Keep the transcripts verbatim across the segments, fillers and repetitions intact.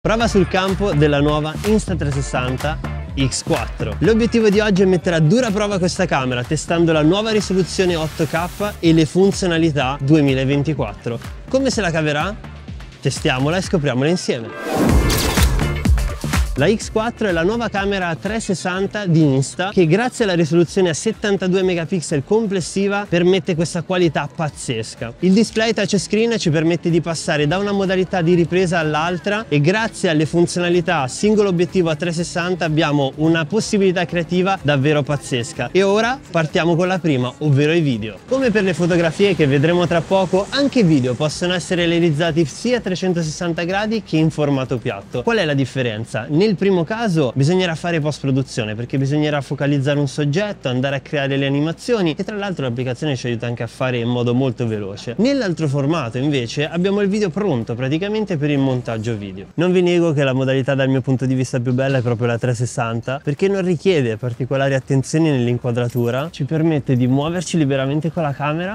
Prova sul campo della nuova Insta360 X quattro. L'obiettivo di oggi è mettere a dura prova questa camera testando la nuova risoluzione otto K e le funzionalità duemilaventiquattro. Come se la caverà? Testiamola e scopriamola insieme. La X quattro è la nuova camera a trecentosessanta di Insta che grazie alla risoluzione a settantadue megapixel complessiva permette questa qualità pazzesca. Il display touchscreen ci permette di passare da una modalità di ripresa all'altra e grazie alle funzionalità singolo obiettivo a trecentosessanta abbiamo una possibilità creativa davvero pazzesca. E ora partiamo con la prima, ovvero i video. Come per le fotografie che vedremo tra poco, anche i video possono essere realizzati sia a trecentosessanta gradi che in formato piatto. Qual è la differenza? Nel primo caso bisognerà fare post produzione perché bisognerà focalizzare un soggetto, andare a creare le animazioni e tra l'altro l'applicazione ci aiuta anche a fare in modo molto veloce. Nell'altro formato invece abbiamo il video pronto praticamente per il montaggio video. Non vi nego che la modalità dal mio punto di vista più bella è proprio la trecentosessanta perché non richiede particolari attenzioni nell'inquadratura, ci permette di muoverci liberamente con la camera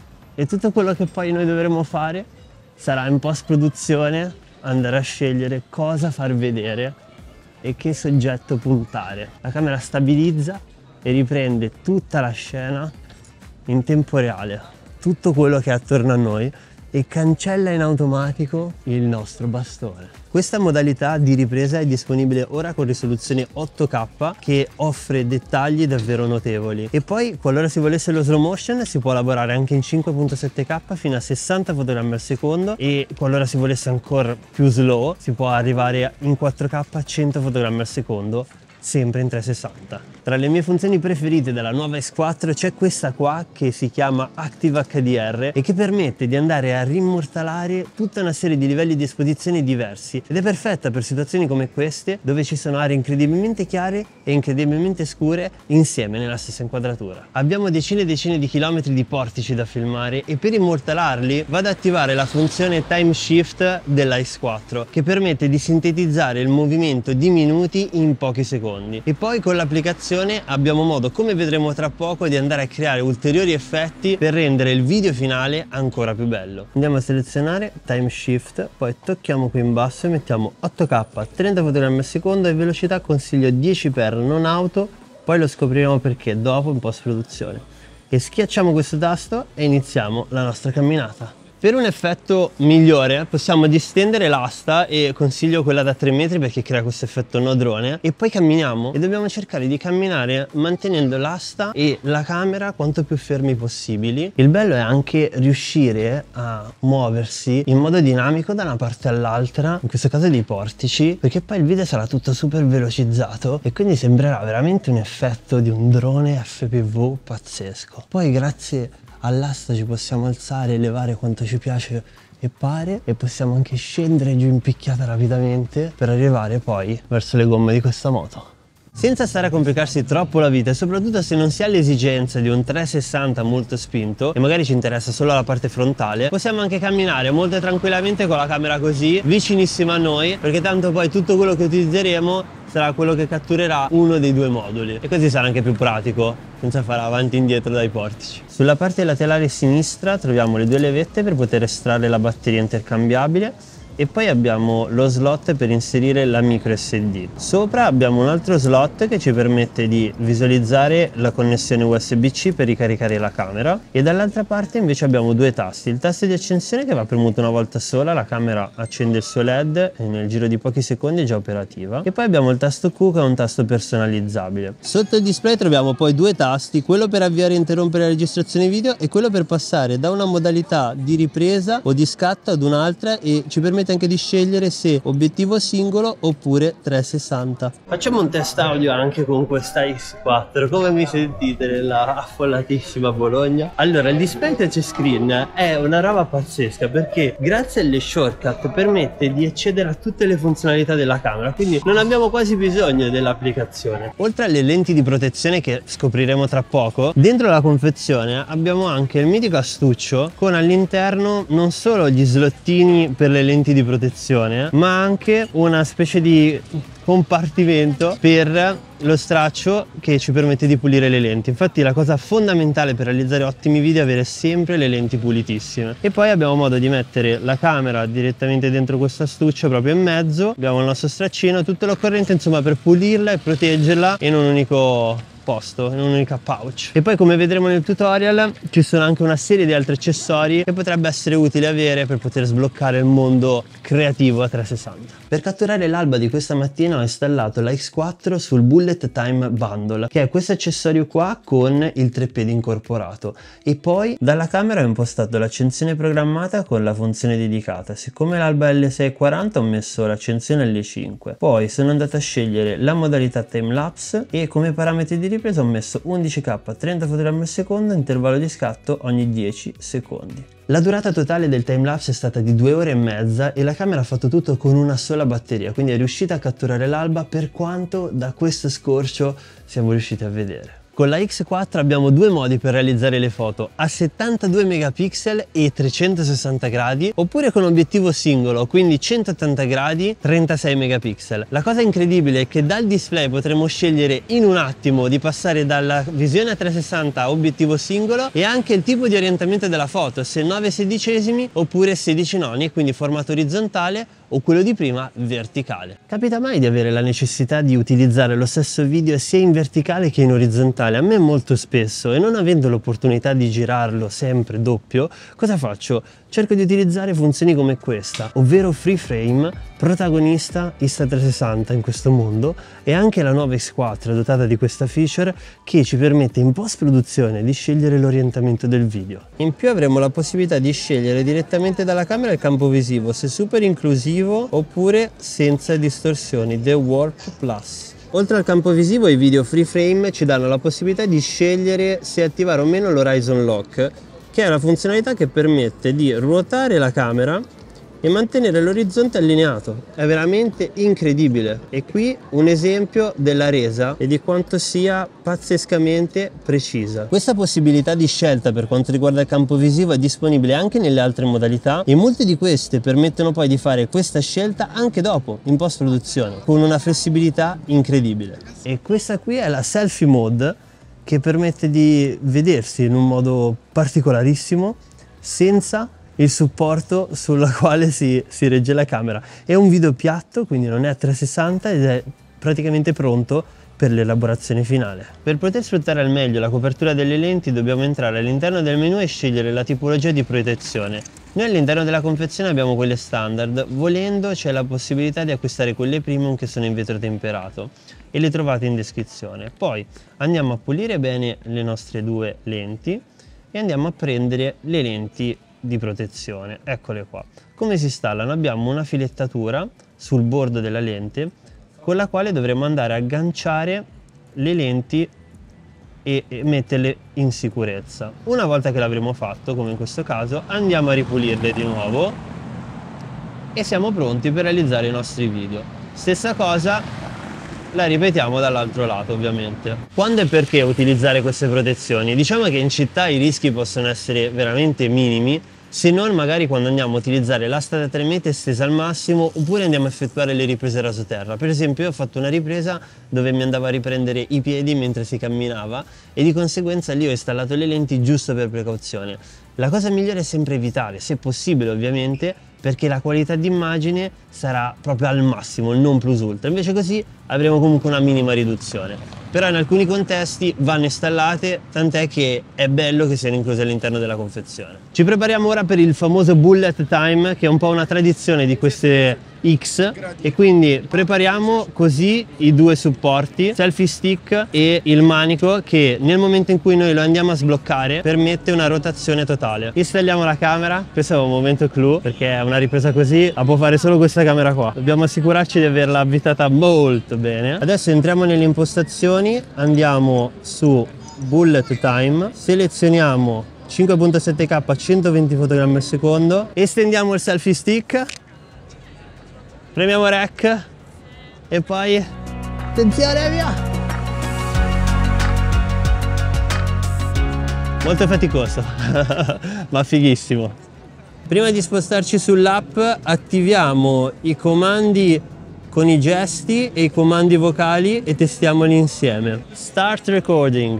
e tutto quello che poi noi dovremo fare sarà in post produzione andare a scegliere cosa far vedere e che soggetto puntare. La camera stabilizza e riprende tutta la scena in tempo reale, tutto quello che è attorno a noi e cancella in automatico il nostro bastone. Questa modalità di ripresa è disponibile ora con risoluzione otto K che offre dettagli davvero notevoli e poi qualora si volesse lo slow motion si può lavorare anche in cinque virgola sette K fino a sessanta fotogrammi al secondo e qualora si volesse ancora più slow si può arrivare in quattro K a cento fotogrammi al secondo sempre in trecentosessanta. Tra le mie funzioni preferite della nuova X quattro c'è questa qua che si chiama Active H D R e che permette di andare a rimmortalare tutta una serie di livelli di esposizione diversi ed è perfetta per situazioni come queste dove ci sono aree incredibilmente chiare e incredibilmente scure insieme nella stessa inquadratura. Abbiamo decine e decine di chilometri di portici da filmare e per immortalarli vado ad attivare la funzione Time Shift della X quattro che permette di sintetizzare il movimento di minuti in pochi secondi. E poi con l'applicazione abbiamo modo, come vedremo tra poco, di andare a creare ulteriori effetti per rendere il video finale ancora più bello. Andiamo a selezionare Time Shift, poi tocchiamo qui in basso e mettiamo otto K a trenta fotogrammi al secondo e velocità consiglio dieci per non auto, poi lo scopriremo perché dopo in post produzione. E schiacciamo questo tasto e iniziamo la nostra camminata. Per un effetto migliore possiamo distendere l'asta e consiglio quella da tre metri perché crea questo effetto no drone e poi camminiamo e dobbiamo cercare di camminare mantenendo l'asta e la camera quanto più fermi possibili. Il bello è anche riuscire a muoversi in modo dinamico da una parte all'altra, in questo caso dei portici, perché poi il video sarà tutto super velocizzato e quindi sembrerà veramente un effetto di un drone F P V pazzesco. Poi grazie all'asta ci possiamo alzare e elevare quanto ci piace e pare e possiamo anche scendere giù in picchiata rapidamente per arrivare poi verso le gomme di questa moto. Senza stare a complicarsi troppo la vita e soprattutto se non si ha l'esigenza di un trecentosessanta molto spinto e magari ci interessa solo la parte frontale, possiamo anche camminare molto tranquillamente con la camera così vicinissima a noi perché tanto poi tutto quello che utilizzeremo sarà quello che catturerà uno dei due moduli e così sarà anche più pratico senza fare avanti e indietro dai portici. Sulla parte laterale sinistra troviamo le due levette per poter estrarre la batteria intercambiabile e poi abbiamo lo slot per inserire la micro S D. Sopra abbiamo un altro slot che ci permette di visualizzare la connessione U S B C per ricaricare la camera e dall'altra parte invece abbiamo due tasti. Il tasto di accensione che va premuto una volta sola, la camera accende il suo L E D e nel giro di pochi secondi è già operativa. E poi abbiamo il tasto Q che è un tasto personalizzabile. Sotto il display troviamo poi due tasti, quello per avviare e interrompere la registrazione video e quello per passare da una modalità di ripresa o di scatto ad un'altra e ci permette anche di scegliere se obiettivo singolo oppure trecentosessanta. Facciamo un test audio anche con questa X quattro. Come mi sentite nella affollatissima Bologna? Allora, il display touchscreen è una roba pazzesca perché grazie alle shortcut permette di accedere a tutte le funzionalità della camera, quindi non abbiamo quasi bisogno dell'applicazione. Oltre alle lenti di protezione che scopriremo tra poco, dentro la confezione abbiamo anche il mitico astuccio con all'interno non solo gli slottini per le lenti di di protezione, ma anche una specie di compartimento per lo straccio che ci permette di pulire le lenti. Infatti la cosa fondamentale per realizzare ottimi video è avere sempre le lenti pulitissime. E poi abbiamo modo di mettere la camera direttamente dentro questo astuccio proprio in mezzo, abbiamo il nostro straccino, tutto l'occorrente insomma per pulirla e proteggerla in un unico posto, in un'unica pouch. E poi, come vedremo nel tutorial, ci sono anche una serie di altri accessori che potrebbe essere utile avere per poter sbloccare il mondo creativo a trecentosessanta. Per catturare l'alba di questa mattina ho installato la X quattro sul Bullet Time Bundle, che è questo accessorio qua con il treppiedi incorporato, e poi dalla camera ho impostato l'accensione programmata con la funzione dedicata. Siccome l'alba è L sei quaranta ho messo l'accensione L cinque, poi sono andato a scegliere la modalità timelapse e come parametri di ripresa ho messo undici K trenta fotogrammi al secondo, intervallo di scatto ogni dieci secondi. La durata totale del timelapse è stata di due ore e mezza e la camera ha fatto tutto con una sola batteria, quindi è riuscita a catturare l'alba per quanto da questo scorcio siamo riusciti a vedere. Con la X quattro abbiamo due modi per realizzare le foto, a settantadue megapixel e trecentosessanta gradi, oppure con obiettivo singolo, quindi centottanta gradi, trentasei megapixel. La cosa incredibile è che dal display potremo scegliere in un attimo di passare dalla visione a trecentosessanta a obiettivo singolo e anche il tipo di orientamento della foto, se nove sedicesimi oppure sedici noni, quindi formato orizzontale, o quello di prima verticale. Capita mai di avere la necessità di utilizzare lo stesso video sia in verticale che in orizzontale? A me molto spesso, e non avendo l'opportunità di girarlo sempre doppio, cosa faccio? Cerco di utilizzare funzioni come questa, ovvero free frame, protagonista Insta trecentosessanta in questo mondo, e anche la nuova X quattro dotata di questa feature che ci permette in post produzione di scegliere l'orientamento del video. In più avremo la possibilità di scegliere direttamente dalla camera il campo visivo, se super inclusivo oppure senza distorsioni, The Warp Plus. Oltre al campo visivo, i video free frame ci danno la possibilità di scegliere se attivare o meno l'Horizon Lock, che è una funzionalità che permette di ruotare la camera e mantenere l'orizzonte allineato. È veramente incredibile. E qui un esempio della resa e di quanto sia pazzescamente precisa. Questa possibilità di scelta per quanto riguarda il campo visivo è disponibile anche nelle altre modalità e molte di queste permettono poi di fare questa scelta anche dopo, in post produzione, con una flessibilità incredibile. E questa qui è la selfie mode, che permette di vedersi in un modo particolarissimo senza il supporto sulla quale si, si regge la camera. È un video piatto, quindi non è a trecentosessanta ed è praticamente pronto per l'elaborazione finale. Per poter sfruttare al meglio la copertura delle lenti dobbiamo entrare all'interno del menu e scegliere la tipologia di protezione. Noi all'interno della confezione abbiamo quelle standard, volendo c'è la possibilità di acquistare quelle premium che sono in vetro temperato e le trovate in descrizione. Poi andiamo a pulire bene le nostre due lenti e andiamo a prendere le lenti di protezione. Eccole qua. Come si installano? Abbiamo una filettatura sul bordo della lente con la quale dovremo andare a agganciare le lenti e metterle in sicurezza. Una volta che l'avremo fatto, come in questo caso, andiamo a ripulirle di nuovo e siamo pronti per realizzare i nostri video. Stessa cosa la ripetiamo dall'altro lato, ovviamente. Quando e perché utilizzare queste protezioni? Diciamo che in città i rischi possono essere veramente minimi, se non magari quando andiamo a utilizzare l'asta da tre metri estesa al massimo oppure andiamo a effettuare le riprese rasoterra. Per esempio io ho fatto una ripresa dove mi andavo a riprendere i piedi mentre si camminava e di conseguenza lì ho installato le lenti giusto per precauzione. La cosa migliore è sempre evitare, se possibile ovviamente, perché la qualità d'immagine sarà proprio al massimo, il non plus ultra, invece così avremo comunque una minima riduzione. Però in alcuni contesti vanno installate, tant'è che è bello che siano incluse all'interno della confezione. Ci prepariamo ora per il famoso bullet time, che è un po' una tradizione di queste X, e quindi prepariamo così i due supporti, selfie stick e il manico, che nel momento in cui noi lo andiamo a sbloccare permette una rotazione totale. Installiamo la camera, questo è un momento clou perché è una ripresa così la può fare solo questa camera qua, dobbiamo assicurarci di averla avvitata molto bene. Adesso entriamo nelle impostazioni, andiamo su bullet time, selezioniamo cinque virgola sette K centoventi fotogrammi al secondo, estendiamo il selfie stick, premiamo rec e poi attenzione, via! Molto faticoso ma fighissimo. Prima di spostarci sull'app attiviamo i comandi con i gesti e i comandi vocali e testiamoli insieme. Start recording.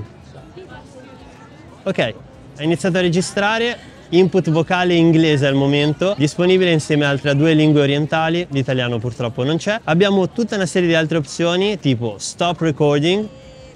Ok, ha iniziato a registrare. Input vocale inglese al momento, disponibile insieme a altre due lingue orientali, l'italiano purtroppo non c'è. Abbiamo tutta una serie di altre opzioni tipo stop recording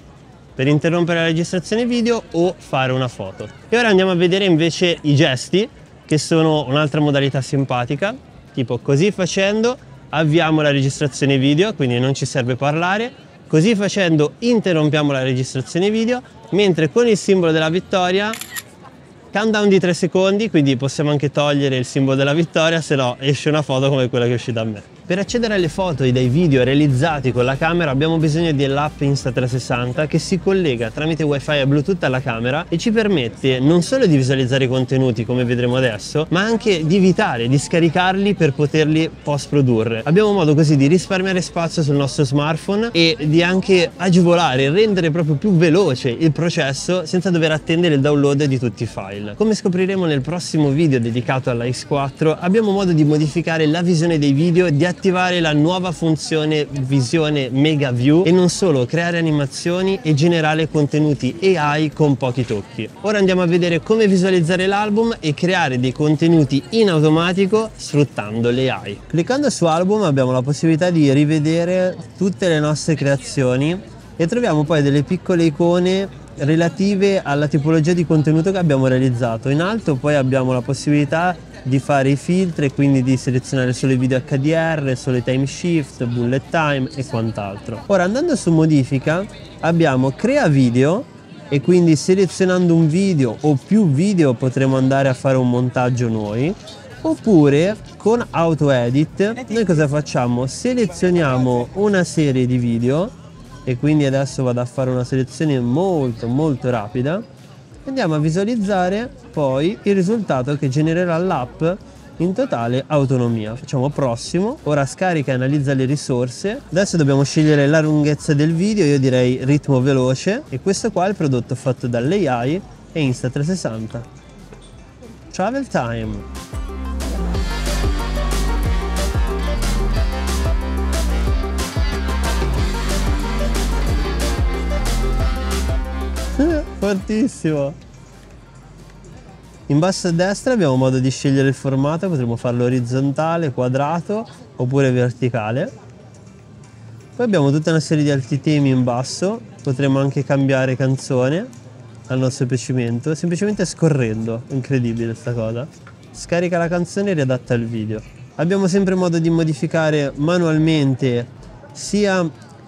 per interrompere la registrazione video o fare una foto. E ora andiamo a vedere invece i gesti, che sono un'altra modalità simpatica, tipo così facendo avviamo la registrazione video, quindi non ci serve parlare, così facendo interrompiamo la registrazione video, mentre con il simbolo della vittoria countdown di tre secondi, quindi possiamo anche togliere il simbolo della vittoria, se no esce una foto come quella che è uscita a me. Per accedere alle foto e dai video realizzati con la camera abbiamo bisogno dell'app Insta trecentosessanta che si collega tramite wifi e bluetooth alla camera e ci permette non solo di visualizzare i contenuti come vedremo adesso, ma anche di evitare di scaricarli per poterli post produrre. Abbiamo modo così di risparmiare spazio sul nostro smartphone e di anche agevolare e rendere proprio più veloce il processo senza dover attendere il download di tutti i file. Come scopriremo nel prossimo video dedicato alla X quattro, abbiamo modo di modificare la visione dei video e di attivare la nuova funzione visione Mega View e non solo, creare animazioni e generare contenuti A I con pochi tocchi. Ora andiamo a vedere come visualizzare l'album e creare dei contenuti in automatico sfruttando l'A I. Cliccando su album abbiamo la possibilità di rivedere tutte le nostre creazioni e troviamo poi delle piccole icone relative alla tipologia di contenuto che abbiamo realizzato. In alto poi abbiamo la possibilità di fare i filtri e quindi di selezionare solo i video H D R, solo i time shift, bullet time e quant'altro. Ora andando su modifica abbiamo crea video e quindi selezionando un video o più video potremo andare a fare un montaggio noi, oppure con auto edit noi cosa facciamo? Selezioniamo una serie di video e quindi adesso vado a fare una selezione molto molto rapida. Andiamo a visualizzare poi il risultato che genererà l'app in totale autonomia. Facciamo prossimo, ora scarica e analizza le risorse. Adesso dobbiamo scegliere la lunghezza del video, io direi ritmo veloce, e questo qua è il prodotto fatto dall'A I e Insta trecentosessanta. Travel time. Fortissimo. In basso a destra abbiamo modo di scegliere il formato, potremo farlo orizzontale, quadrato oppure verticale. Poi abbiamo tutta una serie di altri temi in basso, potremo anche cambiare canzone al nostro piacimento, semplicemente scorrendo. Incredibile sta cosa. Scarica la canzone e riadatta il video. Abbiamo sempre modo di modificare manualmente sia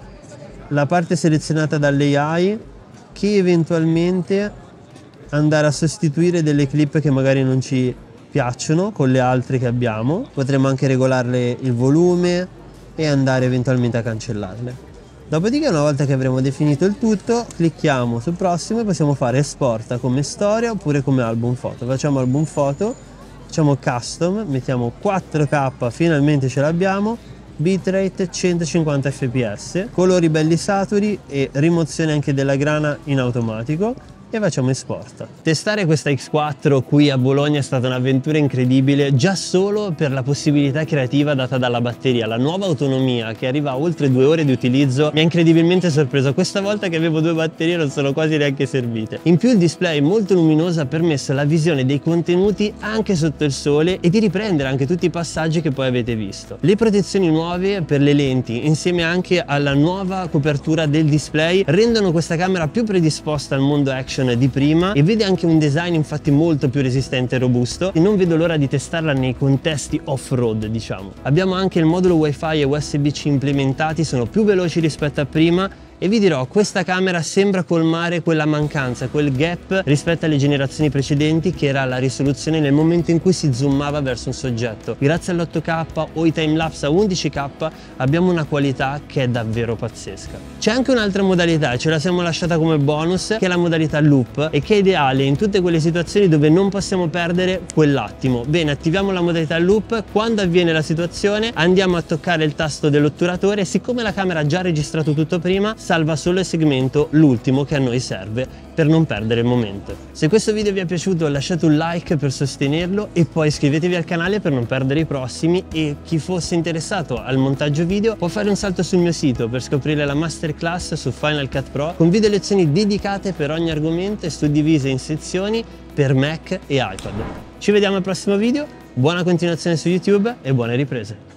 la parte selezionata dall'A I che eventualmente andare a sostituire delle clip che magari non ci piacciono con le altre che abbiamo. Potremmo anche regolarle il volume e andare eventualmente a cancellarle. Dopodiché, una volta che avremo definito il tutto, clicchiamo su prossimo e possiamo fare esporta come storia oppure come album foto. Facciamo album foto, facciamo custom, mettiamo quattro K, finalmente ce l'abbiamo, bitrate centocinquanta F P S, colori belli saturi e rimozione anche della grana in automatico, e facciamo esporta. Testare questa X quattro qui a Bologna è stata un'avventura incredibile, già solo per la possibilità creativa data dalla batteria. La nuova autonomia che arriva a oltre due ore di utilizzo mi ha incredibilmente sorpreso. Questa volta che avevo due batterie non sono quasi neanche servite. In più il display molto luminoso ha permesso la visione dei contenuti anche sotto il sole e di riprendere anche tutti i passaggi che poi avete visto. Le protezioni nuove per le lenti, insieme anche alla nuova copertura del display, rendono questa camera più predisposta al mondo action di prima e vede anche un design infatti molto più resistente e robusto, e non vedo l'ora di testarla nei contesti off-road, diciamo. Abbiamo anche il modulo wifi e U S B C implementati, sono più veloci rispetto a prima, e vi dirò, questa camera sembra colmare quella mancanza, quel gap rispetto alle generazioni precedenti, che era la risoluzione nel momento in cui si zoomava verso un soggetto. Grazie all'otto K o i timelapse a undici K abbiamo una qualità che è davvero pazzesca. C'è anche un'altra modalità, ce la siamo lasciata come bonus, che è la modalità loop, e che è ideale in tutte quelle situazioni dove non possiamo perdere quell'attimo. Bene, attiviamo la modalità loop, quando avviene la situazione andiamo a toccare il tasto dell'otturatore, e siccome la camera ha già registrato tutto prima, sa salva solo il segmento, l'ultimo, che a noi serve per non perdere il momento. Se questo video vi è piaciuto lasciate un like per sostenerlo e poi iscrivetevi al canale per non perdere i prossimi, e chi fosse interessato al montaggio video può fare un salto sul mio sito per scoprire la masterclass su Final Cut Pro con video lezioni dedicate per ogni argomento e suddivise in sezioni per Mac e iPad. Ci vediamo al prossimo video, buona continuazione su YouTube e buone riprese!